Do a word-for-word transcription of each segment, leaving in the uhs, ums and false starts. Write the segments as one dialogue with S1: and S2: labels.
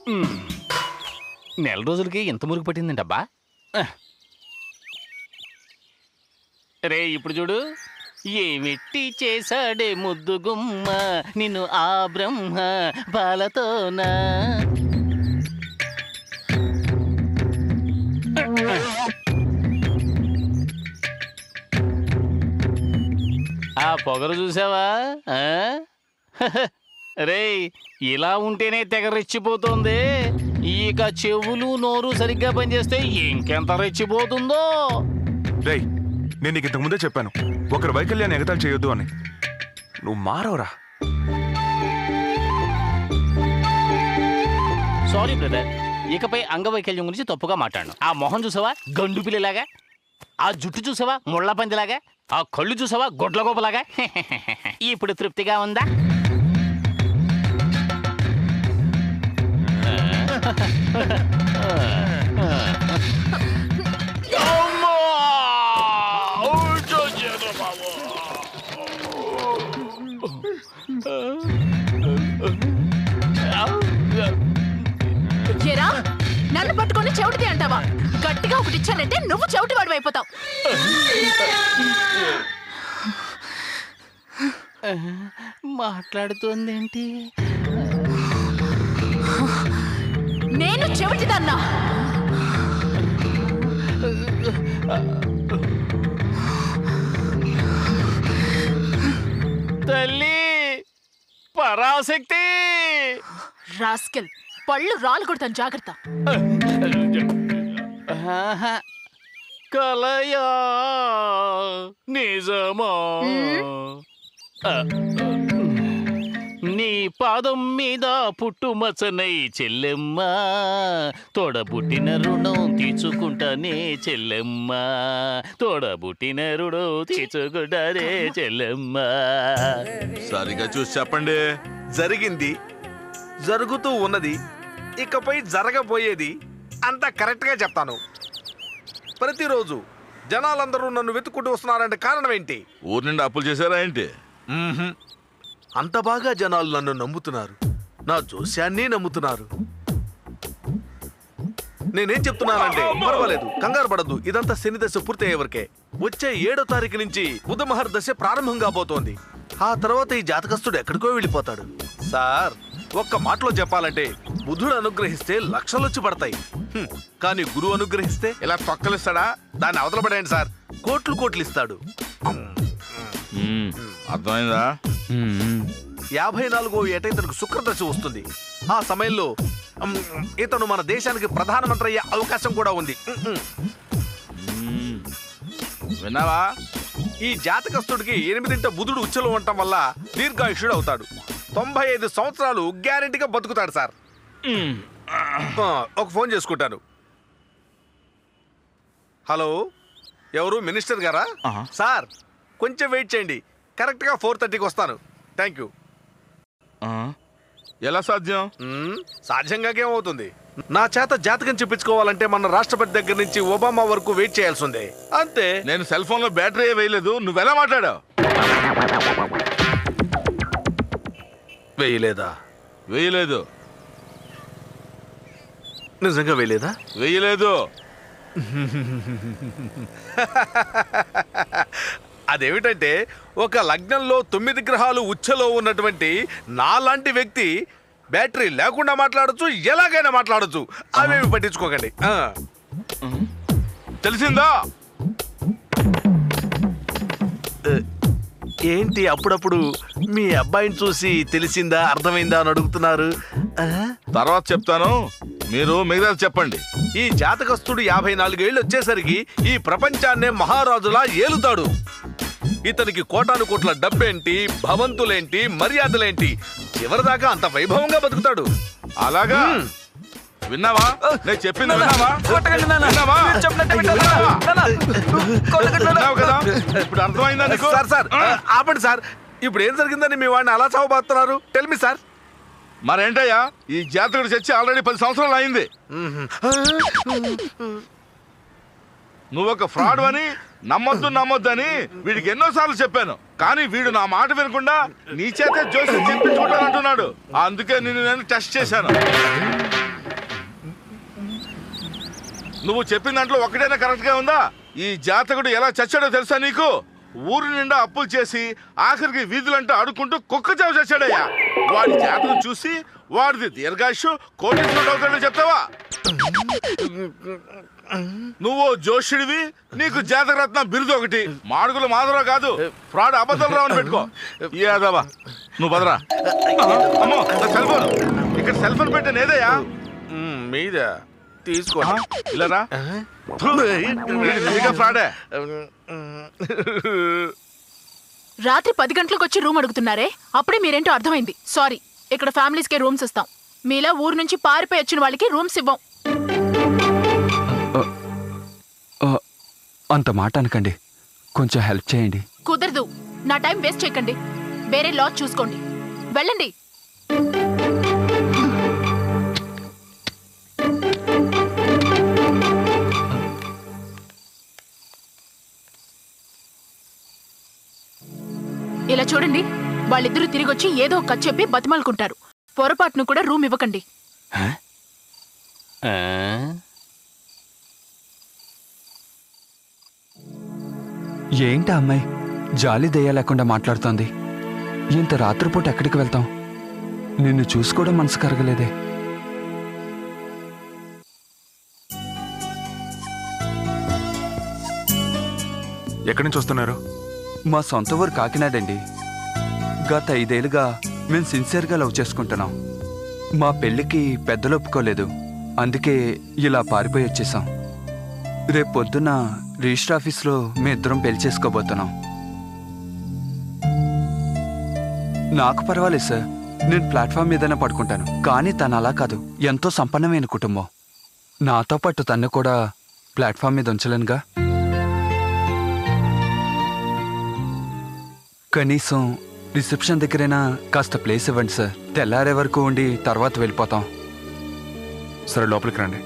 S1: నెల రోజులకి ఎంత మురుగు పట్టిందంటబ్బా. రే ఇప్పుడు చూడు, ఏమిట్టి చేశాడే ముద్దు గుమ్మ నిన్ను ఆ బ్రహ్మ బాలతోనా. ఆ పొగరు చూసావా? రే ఇలా ఉంటేనే తెగ రెచ్చిపోతుంది. ఇక చెవులు నోరు సరిగ్గా పనిచేస్తే ఇంకెంత రెచ్చిపోతుందో.
S2: రేయ్ నేను నీకు ఇంతకు ముందే చెప్పాను, ఒకరు వైకల్యాన్ని ఎగతాళి చేయొద్దు అని. నువ్వు మారవరా.
S1: సారీ బ్రదర్, ఇకపై అంగవైకల్యం గురించి తప్పుగా మాట్లాడను. ఆ మొహం చూసావా గండు పిల్లలాగా, ఆ జుట్టు చూసావా ముళ్ళ పందిలాగా, ఆ కళ్ళు చూసావా గొడ్ల గోపలాగా. ఇప్పుడు తృప్తిగా ఉందా?
S3: ఏరా నన్ను పట్టుకొని చెవిటిది అంటావా? గట్టిగా ఒకటి ఇచ్చానంటే నువ్వు చెవిటి వాడు అయిపోతావు.
S1: మాట్లాడుతోందేంటి?
S3: నేను చెవిటిదన్నా.
S1: తల్లి పరాశక్తి.
S3: రాస్కెల్, పళ్ళు రాలు కొడతాను, జాగ్రత్త.
S1: కలయా నిజమా? నీ పాదం మీద పుట్టుమచ్చనై చెల్లెమ్మ, తోడబుట్టిన రుణం తీర్చుకుంటానే చెల్లెమ్మ, తోడబుట్టిన రుణం తీర్చుకుంటానే చెల్లెమ్మ.
S4: సరిగా చూసి చెప్పండి.
S5: జరిగింది, జరుగుతూ ఉన్నది, ఇకపై జరగబోయేది అంతా కరెక్ట్గా చెప్తాను. ప్రతిరోజు జనాలందరూ నన్ను వెతుక్కుంటూ వస్తున్నారంటే కారణం ఏంటి?
S4: ఊరి నుండి అప్పులు చేశారా ఏంటి?
S5: అంత బాగా జనాలు నన్ను నమ్ముతున్నారు, నా జోస్యాన్ని నమ్ముతున్నారు. నేనేం చెప్తున్నానంటే పర్వాలేదు, కంగారు పడద్దు. ఇదంతా శని దశ పూర్తి అయ్యేవరకే. వచ్చే ఏడో తారీఖు నుంచి బుధమహర్ దశ ప్రారంభం కాబోతోంది. ఆ తర్వాత ఈ జాతకస్తుడు ఎక్కడికో వెళ్ళిపోతాడు. సార్ ఒక్క మాటలో చెప్పాలంటే బుధుడు అనుగ్రహిస్తే లక్షలొచ్చి పడతాయి, కానీ గురువు అనుగ్రహిస్తే ఇలా తొక్కలిస్తాడా? దాన్ని అవతల పడేయండి సార్, కోట్లు కోట్లు ఇస్తాడు.
S4: అర్థమైందా?
S5: యాభై నాలుగో ఏట ఇతనికి శుక్రదశ వస్తుంది. ఆ సమయంలో ఇతను మన దేశానికి ప్రధానమంత్రి అయ్యే అవకాశం కూడా ఉంది.
S4: విన్నావా?
S5: ఈ జాతకస్తుడికి ఎనిమిదింట బుధుడు ఉచ్చలో ఉండటం వల్ల దీర్ఘాయుషుడు అవుతాడు. తొంభై ఐదు సంవత్సరాలు గ్యారెంటీగా బతుకుతాడు సార్. ఒక ఫోన్ చేసుకుంటాను. హలో, ఎవరు? మినిస్టర్ గారా? సార్ కొంచెం వెయిట్ చేయండి, కరెక్ట్గా ఫోర్ థర్టీకి వస్తాను. Thank you.
S4: ఎలా సాధ్యం?
S5: సాధ్యంగా ఏమవుతుంది? నా చేత జాతకం చెప్పించుకోవాలంటే మన రాష్ట్రపతి దగ్గర నుంచి ఒబామా వరకు వెయిట్ చేయాల్సి ఉంది, అంతే.
S4: నేను సెల్ ఫోన్ లో బ్యాటరీ వేయలేదు, నువ్వెలా మాట్లాడావు?
S5: వేయలేదా?
S4: వేయలేదు.
S5: నిజంగా వేయలేదా?
S4: వేయలేదు.
S5: అదేమిటంటే ఒక లగ్నంలో తొమ్మిది గ్రహాలు ఉచ్చలో ఉన్నటువంటి నాలాంటి వ్యక్తి బ్యాటరీ లేకుండా మాట్లాడచ్చు, ఎలాగైనా మాట్లాడచ్చు. అవేమి పట్టించుకోకండి.
S4: తెలిసిందా?
S5: ఏంటి అప్పుడప్పుడు మీ అబ్బాయిని చూసి తెలిసిందా, అర్థమైందా అని అడుగుతున్నారు?
S4: తర్వాత చెప్తాను, మీరు మిగతా చెప్పండి.
S5: ఈ జాతకస్తుడు యాభై నాలుగేళ్లు వచ్చేసరికి ఈ ప్రపంచాన్నే మహారాజులా ఏలుతాడు. ఇతనికి కోటాను కోట్ల డబ్బేంటి, భవంతులేంటి, మర్యాదలేంటి, చివరిదాకా అంత వైభవంగా బతుకుతాడు.
S4: అలాగా? విన్నావా? నేను చెప్పింది విన్నావా? ఇప్పుడు అర్థమైందా నీకు?
S5: సార్ సార్ ఆపండి సార్, ఇప్పుడు ఏం జరిగిందని మీ వాడిని అలా చావబోతున్నారు? Tell me sir.
S4: మరేంటయ్యా, ఈ జాతకుడు చచ్చి ఆల్రెడీ పది సంవత్సరాలు అయింది. నువ్వొక ఫ్రాడ్ అని నమ్మొద్దు నమ్మొద్దు అని వీడికి ఎన్నోసార్లు చెప్పాను, కానీ వీడు నా మాట వినకుండా నీ చేతే జోసి చెప్పించుకుంటానంటున్నాడు. అందుకే నిన్ను నేను టెస్ట్ చేశాను. నువ్వు చెప్పిన దాంట్లో ఒకటైనా కరెక్ట్ గా ఉందా? ఈ జాతకుడు ఎలా చచ్చాడో తెలుసా నీకు? ఊరి నిండా అప్పులు చేసి ఆఖరికి వీధులంటే ఆడుకుంటూ కుక్క చావు చచ్చాడయ్యా. వాడి జాతకం చూసి వాడిది దీర్ఘాయుషు కోటీశ్వరుడు అవుతాడో చెప్తావా? నువ్వు జోషుడివి, నీకు జాతకరత్న బిరుదు ఒకటి. మాడుగులు మాధవరావు కాదు, ఫ్రాడ్ అబద్ధం రావు అని పెట్టుకో. యాదవా నువ్వు బదరా. అమ్మో సెల్ ఫోన్ ఇక్కడ సెల్ ఫోన్ పెట్టాను ఏదయ్యా?
S5: మీద తీసుకో.
S4: ఇలారా ఫ్రాడే.
S3: రాత్రి పది గంటలకు వచ్చి రూమ్ అడుగుతున్నారే, అప్పుడే మీరేంటో అర్థమైంది. సారీ, ఇక్కడ ఫ్యామిలీస్ కే రూమ్స్ ఇస్తాం. మీలా ఊరు నుంచి పారిపోయి వచ్చిన వాళ్ళకి రూమ్స్ ఇవ్వం.
S6: అంత మాట అనకండి, కొంచెం హెల్ప్ చేయండి.
S3: కుదరదు, నా టైం వేస్ట్ చేయకండి. వేరే లాడ్జ్ చూసుకోండి, వెళ్ళండి. ఇలా చూడండి, వాళ్ళిద్దరూ తిరిగి వచ్చి ఏదో ఒక కథ చెప్పి బతిమాలుకుంటారు. పొరపాటును కూడా రూమ్ ఇవ్వకండి.
S6: ఏంటి అమ్మాయి జాలి దయ లేకుండా మాట్లాడుతోంది? ఇంత రాత్రిపూట ఎక్కడికి వెళ్తాం? నిన్ను చూసుకోవడం మనసు కరగలేదే.
S2: ఎక్కడి నుంచి వస్తున్నారు?
S6: మా సొంత ఊరు కాకినాడండి. గత ఐదేళ్లుగా మేము సిన్సియర్గా లవ్ చేసుకుంటున్నాం. మా పెళ్ళికి పెద్దలు ఒప్పుకోలేదు, అందుకే ఇలా పారిపోయి వచ్చేసాం. రేపు పొద్దున్న రిజిస్టర్ ఆఫీస్లో మీ ఇద్దరం పెళ్లి చేసుకోబోతున్నాం. నాకు పర్వాలేదు సార్, నేను ప్లాట్ఫామ్ మీదనే పడుకుంటాను. కానీ తను అలా కాదు, ఎంతో సంపన్నమైన కుటుంబం. నాతో పాటు తను కూడా ప్లాట్ఫామ్ మీద ఉంచలేనుగా. కనీసం రిసెప్షన్ దగ్గరైనా కాస్త ప్లేస్ ఇవ్వండి సార్. తెల్లారే వరకు ఉండి తర్వాత వెళ్ళిపోతాం.
S2: సరే లోపలికి రండి.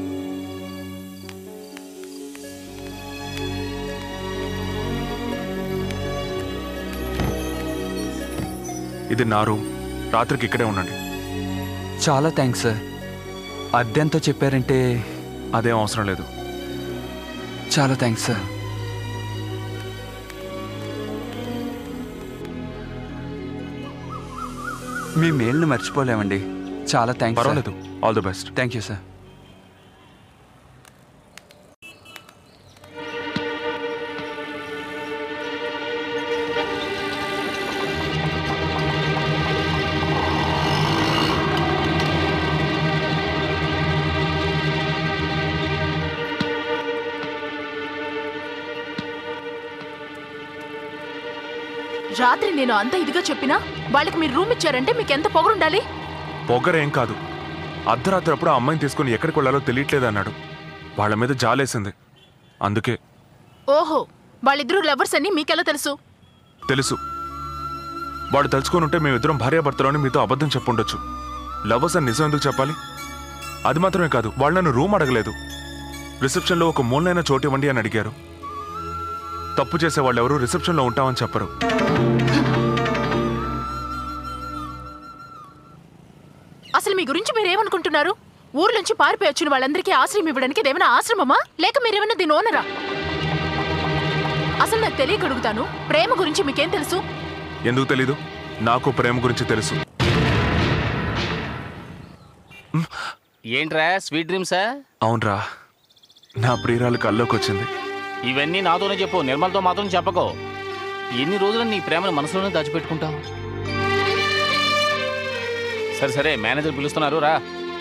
S2: ఇది నా రూమ్, రాత్రికి ఇక్కడే ఉండండి.
S6: చాలా థ్యాంక్స్ సార్. అద్దెంతో చెప్పారంటే?
S2: అదేం అవసరం లేదు.
S6: చాలా థ్యాంక్స్ సార్. మీ మేల్ని మర్చిపోలేమండి. చాలా థ్యాంక్స్.
S2: పర్వాలేదు, all the best.
S6: Thank you sir.
S3: రాత్రి నేను అంత ఇదిగా చెప్పినా వాళ్ళకి మీరు రూమ్ ఇచ్చారంటే మీకు ఎంత పొగరుండాలి?
S2: పొగరేం కాదు, అర్ధరాత్రి అప్పుడు ఆ అమ్మాయిని తీసుకుని ఎక్కడికి వెళ్ళాలో తెలియట్లేదు అన్నాడు. వాళ్ళ మీద జాలేసింది, అందుకే.
S3: ఓహో, వాళ్ళిద్దరూ లవర్స్ అని మీకెలా తెలుసు?
S2: తెలుసు. వాడు తలుచుకొని ఉంటే మేమిద్దరం భార్యాభర్తలోని మీతో అబద్ధం చెప్పుండొచ్చు. లవర్స్ అని నిజం ఎందుకు చెప్పాలి? అది మాత్రమే కాదు, వాళ్ళు నన్ను రూమ్ అడగలేదు. రిసెప్షన్లో ఒక మూలనైనా చోటు ఇవ్వండి అని అడిగారు. తప్పు చేసే వాళ్ళు ఎవరు రిసెప్షన్లో ఉంటామని చెప్పరు.
S3: అసలు మీ గురించి మీరేమనుకుంటున్నారు? ఊరు నుంచి పారిపోయి వచ్చిన వాళ్ళందరికీ ఆశ్రయం ఇవ్వడానికి ఇదేమైనా ఆశ్రమమా, లేక మీరేమైనా దీని ఓనరా? అసలు నాకు తెలియకడుగుతాను, ప్రేమ గురించి మీకేం తెలుసు?
S2: ఎందుకు తెలీదు? నాకు ప్రేమ గురించి తెలుసు.
S1: ఏంట్రా స్వీట్ డ్రీమ్సా?
S2: అవునరా, నా ప్రియురాలు కల్లోకి వచ్చింది.
S1: ఇవన్నీ నాతోనే చెప్పు, నిర్మల్తో మాత్రం చెప్పకో. ఎన్ని రోజులు నీ ప్రేమను మనసులోనే దాచిపెట్టుకుంటావు? సరే సరే, మేనేజర్ పిలుస్తున్నారు, రా.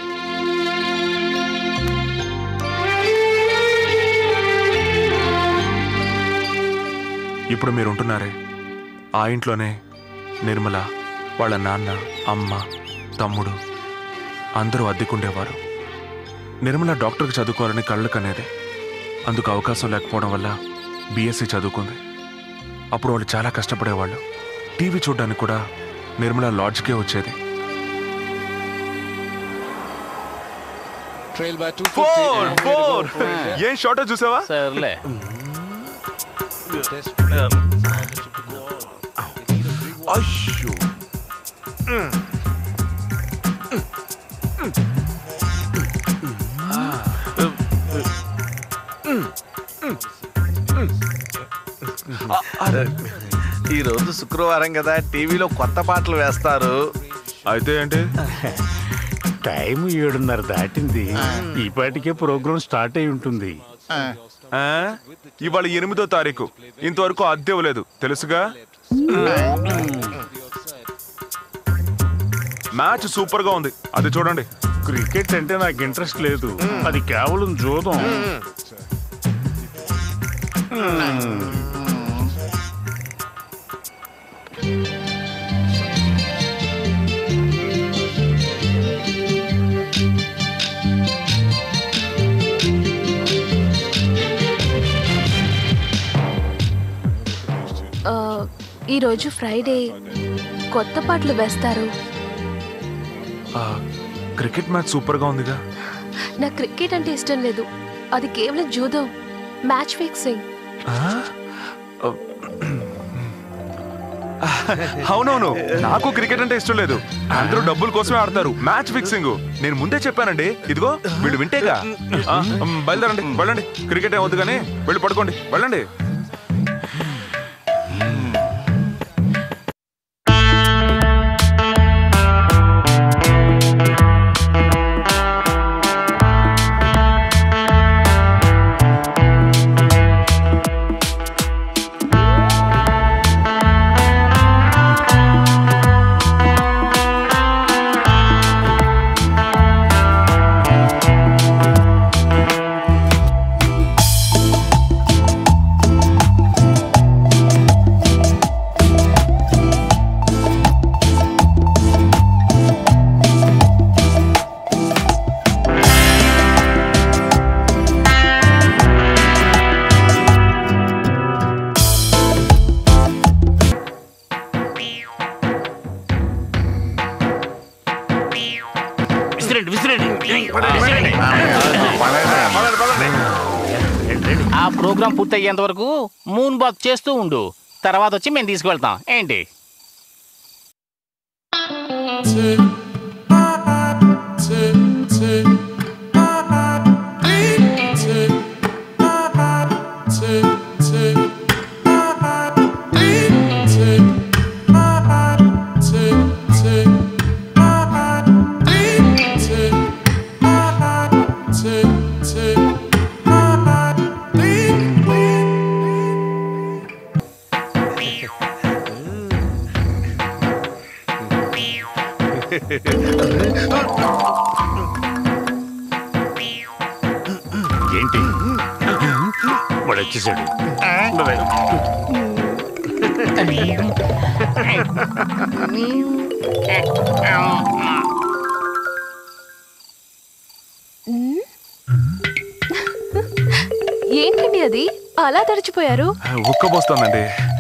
S2: ఇప్పుడు మీరుంటున్నారే ఆ ఇంట్లోనే నిర్మల, వాళ్ళ నాన్న, అమ్మ, తమ్ముడు అందరూ అద్దెకుండేవారు. నిర్మల డాక్టర్కి చదువుకోవాలని కళ్ళు కనేది. అందుకు అవకాశం లేకపోవడం వల్ల బీఎస్సీ చదువుకుంది. అప్పుడు వాళ్ళు చాలా కష్టపడేవాళ్ళు. టీవీ చూడడానికి కూడా నిర్మల లాడ్జ్కే వచ్చేది. ఏం షార్టో చూసావా?
S1: సర్లే.
S5: అయ్యో, ఈ రోజు శుక్రవారం కదా, టీవీలో కొత్త పాటలు వేస్తారు.
S2: అయితే ఏంటి?
S7: టైం ఏడున్నర దాటింది. ఈ పాటికే ప్రోగ్రామ్ స్టార్ట్ అయి ఉంటుంది.
S2: ఆ? ఇవాళ ఎనిమిదో తారీఖు, ఇంతవరకు అద్దె ఇవ్వలేదు తెలుసుగా. మ్యాచ్ సూపర్ గా ఉంది, అది చూడండి.
S7: క్రికెట్ అంటే నాకు ఇంట్రెస్ట్ లేదు, అది కేవలం జోదం.
S8: ఈరోజు ఫ్రైడే, కొత్త పాటలు వేస్తారు.
S2: ఆ, క్రికెట్ మ్యాచ్ సూపర్ గా ఉందిగా.
S8: నాకు క్రికెట్ అంటే ఇష్టం లేదు, అది కేవలం జూదం, మ్యాచ్ ఫిక్సింగ్.
S2: ఆ? అవునవును, నాకు క్రికెట్ అంటే ఇష్టం లేదు. అందరూ డబ్బుల కోసమే ఆడతారు, మ్యాచ్ ఫిక్సింగ్. నేను ముందే చెప్పానండి, ఇదిగో వీళ్ళు వింటేగా. ఆ, బయలుదేరండి, వెళ్ళండి. క్రికెట్ ఏమవుతుంది కానీ వెళ్ళి పడుకోండి, వెళ్ళండి.
S1: ఆ ప్రోగ్రాం పూర్తయ్యేంత వరకు మూన్ బాత్ చేస్తూ ఉండు, తర్వాత వచ్చి మేము తీసుకువెళ్తాం. ఏంటి?
S7: ఏంటి వాడు వచ్చేసాడు.
S8: ఏంటండి అది అలా తడిచిపోయారు?
S2: ఉక్కబోస్తోందండి.